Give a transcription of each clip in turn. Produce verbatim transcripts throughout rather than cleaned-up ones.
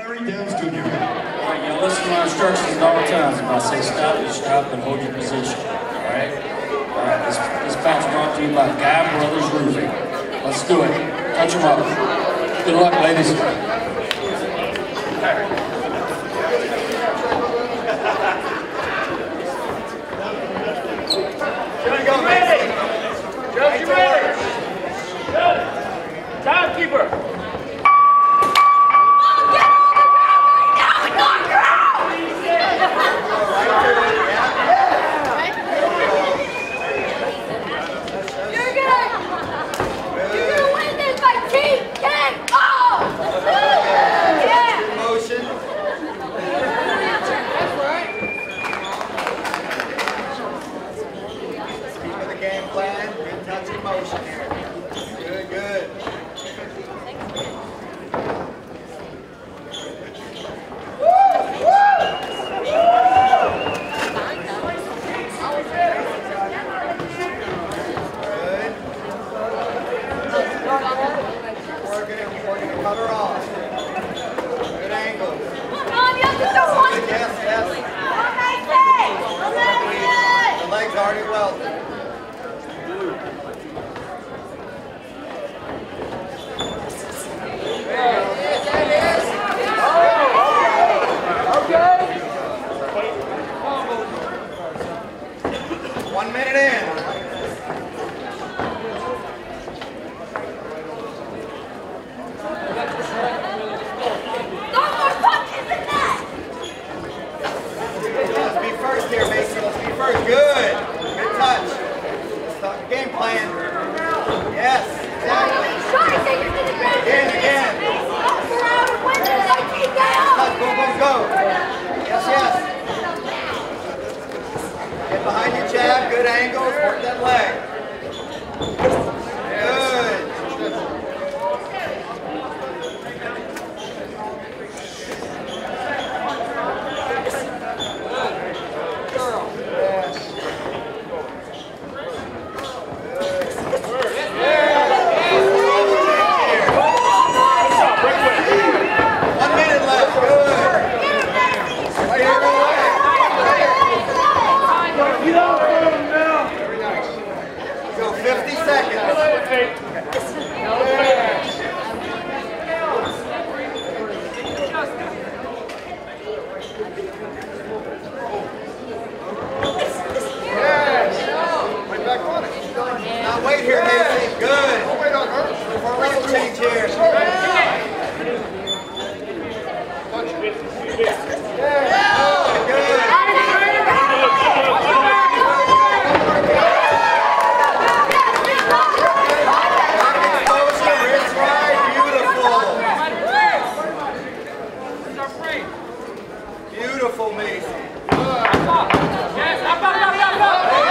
Alright, you listen to my instructions at all times. If I say stop, you stop and hold your position. Alright? Alright, this, this match brought to you by Guy Brothers Roofing. Let's do it. Touch them up. Good luck, ladies. Here we go, Macy. Judge, you ready? Judge. Timekeeper. One minute in. Let's be first here, Macy. Let's be first. Good. Good touch. Let's talk game plan. Yes, exactly. Again, again. Touch, go, go, go. Yes, yes. Get behind your jab, good angles, work that leg. Good. One minute left, good. Right here, right here. Go fifty seconds. Now wait here, Macy. Good. Don't wait on her. For a level change here. Good. Beautiful, Macy. Yes, up, up, up, up, up.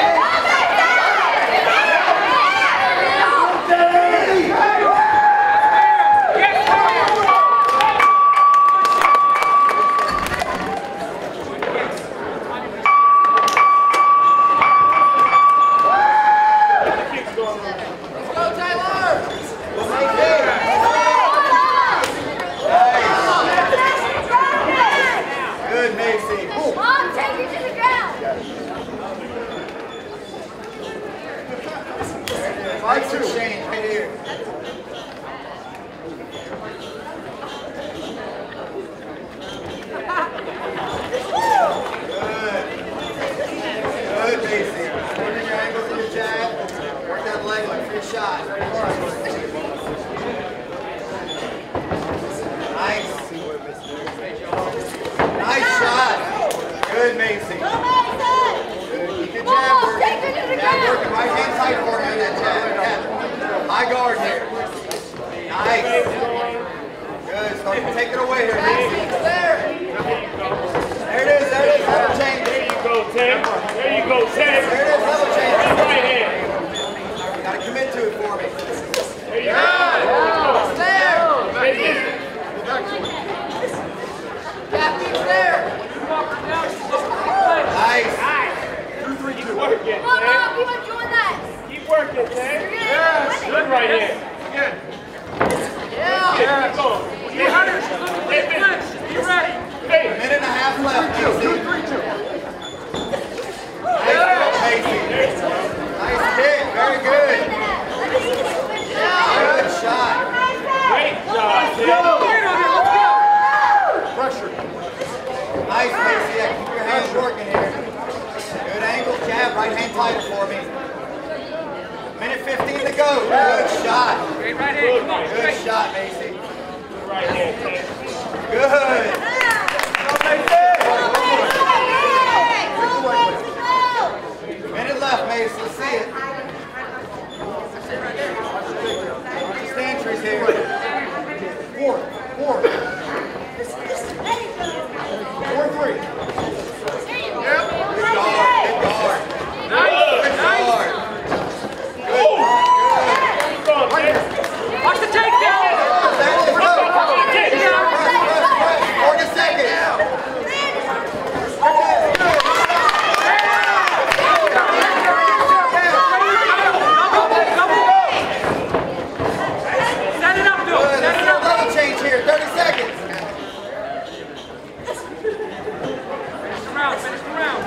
Fight to Shane right here. Good. Good, Macy. Working your angles in your jab. Work that leg like free shot. Nice. Nice shot. Good, Macy. Good. Keep your jab working. Jab working. Right hand tight for me in that jab. High guard here. Nice. Good. Start to take it away here, Macy. There. There it is. There it is. Level change. There you go, Tim. There you go, Tim. There it is. Level change. Right hand. Gotta commit to it for me. There you go. There. There. Nice. Two, three, two. Keep working, Come on, Tim. Mom, keep on doing that. Keep working, Tim. Yes. Good right hand. Good. Yeah. Keep going. Keep hunting. Keep it. right hand title for me. Minute fifteen to go. Good shot. Great right hand. Come on. Good shot, Macy. Right hand. Good. Minute left, Macy. Let's see it. Just entries here. Four. Four. Four, three. Yep. Good guard. Good guard. Nice. Good Nice. guard. Watch the takedown. forty seconds. Set it up, Bill. Good. Set Let's it do a up. double change here. thirty seconds. Finish the round. Finish the round.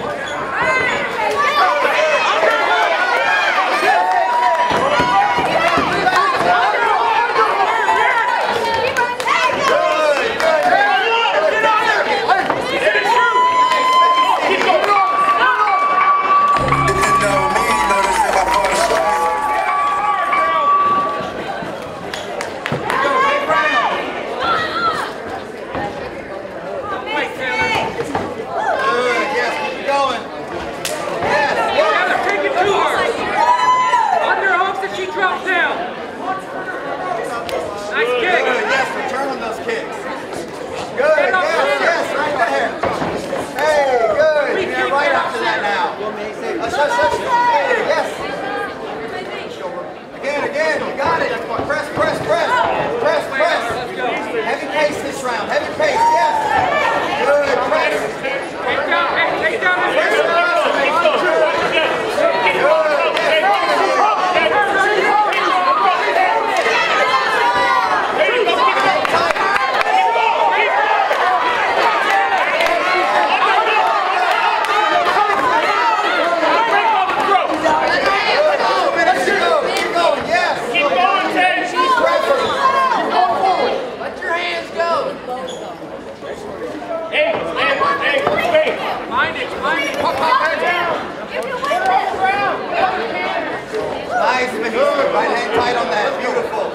Right hand tight on that. Beautiful.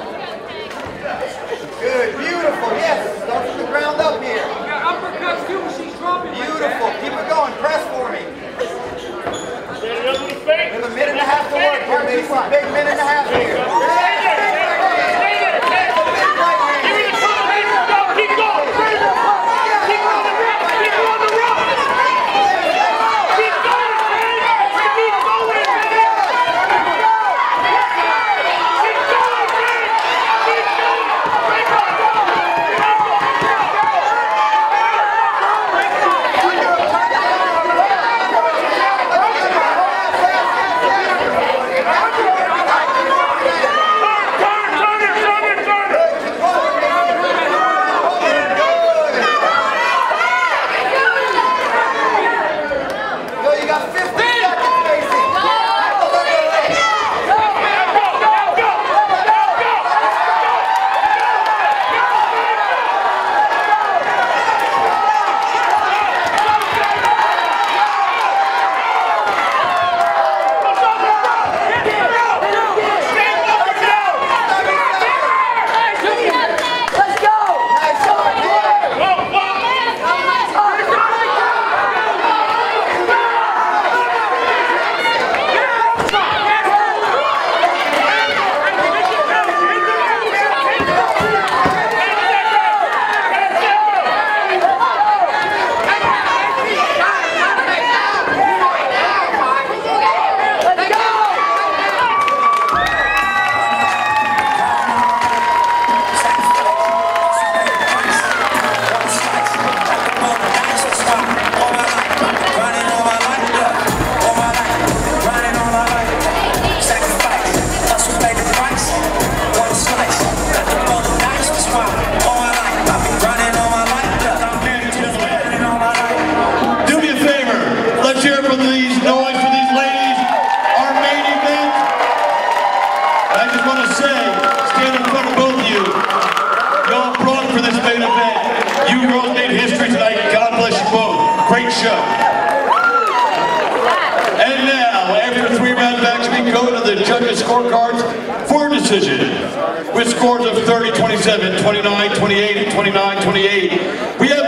Good. Beautiful. Yes. Start from the ground up here. You got uppercuts too when she's dropping. Beautiful. Keep it going. Press for me. We have a minute and a half to work here, Macy. Big minute and a half here. Great show. And now, of the judges' scorecards for decision. With scores of thirty twenty-seven, twenty-nine twenty-eight, and twenty-nine twenty-eight, we have